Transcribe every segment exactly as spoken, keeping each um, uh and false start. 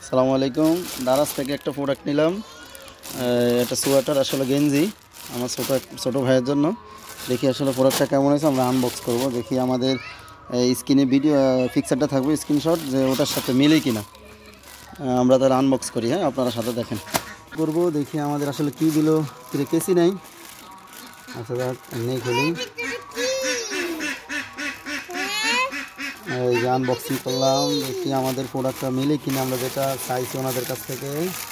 আসসালামু আলাইকুম। দারাজ থেকে একটা প্রোডাক্ট নিলাম, এটা সোয়েটার, আসলে গেঞ্জি আমার ছোট ছোটো ভাইয়ের জন্য। দেখি আসলে প্রোডাক্টটা কেমন হয়েছে, আমরা আনবক্স করব। দেখি আমাদের স্ক্রিনে ভিডিও পিকচারটা থাকবে, স্ক্রিনশট, যে ওটার সাথে মিলে কিনা। আমরা তাহলে আনবক্স করি। হ্যাঁ, আপনারা সাথে দেখেন করব। দেখি আমাদের আসলে কী দিল, কিরে কেসি নাই। আচ্ছা দেখ, নেই খুলি। এই যে আনবক্সিং করলাম, দেখি আমাদের প্রোডাক্টটা মিলে কিনা আমরা যেটা চাইছি ওনাদের কাছ থেকে।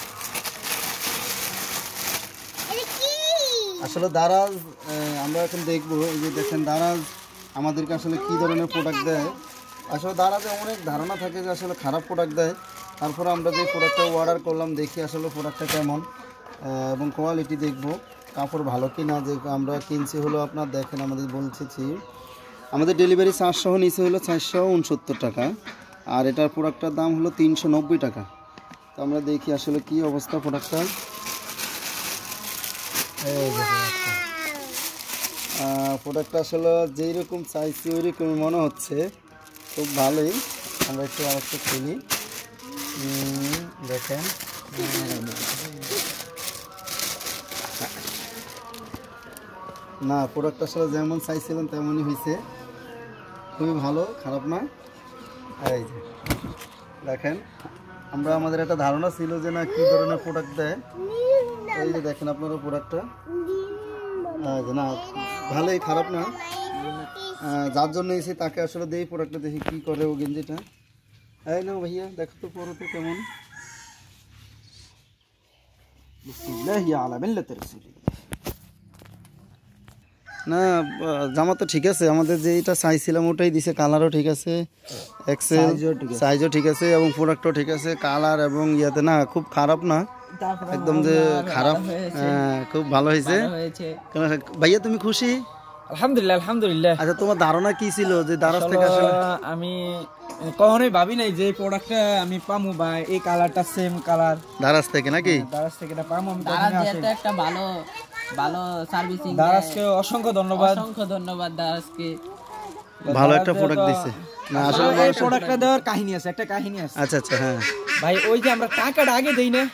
আসলে দারাজ আমরা এখন দেখবো, এই যে দেখেন দারাজ আমাদেরকে আসলে কী ধরনের প্রোডাক্ট দেয়। আসলে দারাজে অনেক ধারণা থাকে যে আসলে খারাপ প্রোডাক্ট দেয়। তারপরে আমরা যে প্রোডাক্টটা অর্ডার করলাম, দেখি আসলে প্রোডাক্টটা কেমন এবং কোয়ালিটি দেখবো, কাপড় ভালো কি না। যে আমরা কিনছি হলো আপনার দেখেন, আমাদের বলতেছি আমাদের ডেলিভারি চার্জ সহ নিচে হলো চারশো উনসত্তর টাকা, আর এটার প্রোডাক্টটার দাম হলো তিনশো নব্বই টাকা। তো আমরা দেখি আসলে কি অবস্থা প্রোডাক্টটার। প্রোডাক্টটা আসলে যেই রকম চাইছি ওই রকমই মনে হচ্ছে, খুব ভালোই। আমরা একটু আরেকটু খুলি, দেখেন। না, প্রোডাক্টটা আসলে যেমন চাইছিলেন তেমনই হয়েছে, খুবই ভালো, খারাপ না। এই যে দেখেন, আমরা আমাদের একটা ধারণা ছিল যে না কী ধরনের প্রোডাক্ট দেয়। এই যে দেখেন আপনারা প্রোডাক্টটা, না ভালোই, খারাপ না। যার জন্য এসে তাকে আসলে দেই প্রোডাক্টটা, দেখি কী করে ও গেঞ্জিটা। এই না ভাইয়া, দেখো তো পরো তো কেমন। না, জামা তো ঠিক আছে, আমাদের যেটা চাইছিলাম ওটাই দিছে, কালারও ঠিক আছে, এক্সেল সাইজও ঠিক আছে এবং প্রোডাক্টও ঠিক আছে, কালার এবং ইয়াতে না খুব খারাপ না, একদম যে খারাপ। হ্যাঁ, খুব ভালো হয়েছে। ভাইয়া তুমি খুশি? আলহামদুলিল্লাহ আলহামদুলিল্লাহ। আচ্ছা, তোমার ধারণা কি ছিল যে দারাজ থেকে আসলে? আমি কখনোই ভাবি নাই যে প্রোডাক্টটা আমি পামু, বা এই কালারটা সেম কালার দারাজ থেকে নাকি দারাজ থেকে এটা পামু। আমি দারাজ যেতে একটা ভালো ভালো সার্ভিসিং, দারাজকে অসংখ্য ধন্যবাদ, অসংখ্য ধন্যবাদ দারাজকে, ভালো একটা প্রোডাক্ট দিছে। না আসলে এই প্রোডাক্টটা দেওয়ার কাহিনী আছে, একটা কাহিনী আছে। আচ্ছা আচ্ছা, হ্যাঁ ভাই, ওই যে আমরা টাকাটা আগে দেই না,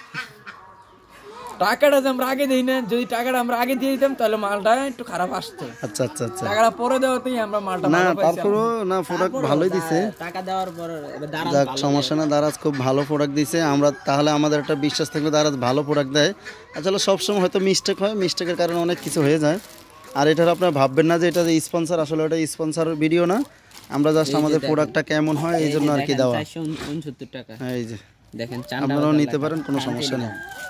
টাকাটা যে আমরা আগে দেই না, যদি টাকাটা আমরা আগে দিয়ে দিতাম তাহলে মালটা একটু খারাপ আসতো। আচ্ছা আচ্ছা আচ্ছা, টাকাটা পরে দেওয়াতেই আমরা মালটা না ভালো পাইছি। তারপরও না প্রোডাক্ট ভালোই দিছে, টাকা দেওয়ার পর দারাজ যাক সমস্যা না। দারাজ খুব ভালো প্রোডাক্ট দিছে, আমরা তাহলে আমাদের একটা বিশ্বাস থাকলে দারাজ ভালো প্রোডাক্ট দেয়। আসলে সবসময় হয়তো মিস্টেক হয়, মিস্টেকের কারণে অনেক কিছু হয়ে যায়। আর এটার আপনারা ভাববেন না যে এটা যে স্পন্সর, আসলে ওটা স্পন্সর ভিডিও না, আমরা জাস্ট আমাদের প্রোডাক্টটা কেমন হয় এই জন্য আর কি দেওয়া। চারশো উনসত্তর টাকা এই যে দেখেন, আপনারাও নিতে পারেন, কোনো সমস্যা নেই।